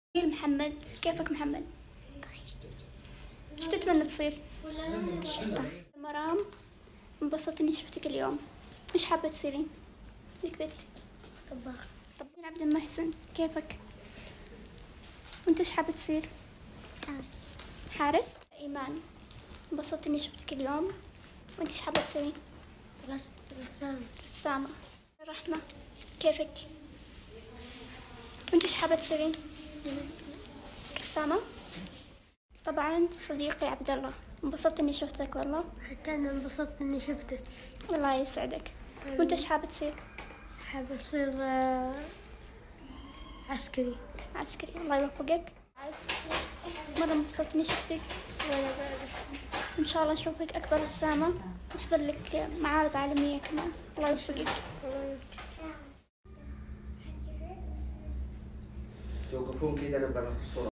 يا محمد، كيفك محمد؟ ايش تتمنى تصير؟ مرام، انبسطت اني شفتك اليوم. ايش حابة تصيرين؟ انك بنت طباخ. طب عبد المحسن، كيفك؟ وانت ايش حابة تصير؟ حارس. ايمان، انبسطت اني شفتك اليوم. وانت ايش حابة تصيرين؟ رسامة. رحمة، كيفك؟ وانت ايش حابة تصيرين؟ رسامة. طبعا صديقي عبد الله، انبسطت اني شفتك والله. حتى أنا انبسطت إني شفتك. الله يسعدك. وانت ايش حابة تصير؟ حابة أصير عسكري. عسكري، الله يوفقك. مرة انبسطت اني شفتك. ان شاء الله نشوفك اكبر رسامة ونحضر لك معارض عالمية كمان. الله يوفقك. توقفون كذا نبغى ناخذ صورة.